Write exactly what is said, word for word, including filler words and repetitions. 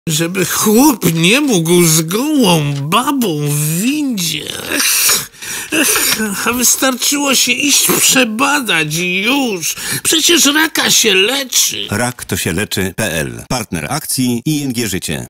Żeby chłop nie mógł z gołą babą w windzie. A wystarczyło się iść przebadać i już. Przecież raka się leczy. rak to się leczy kropka p l. Partner akcji I N G Życie.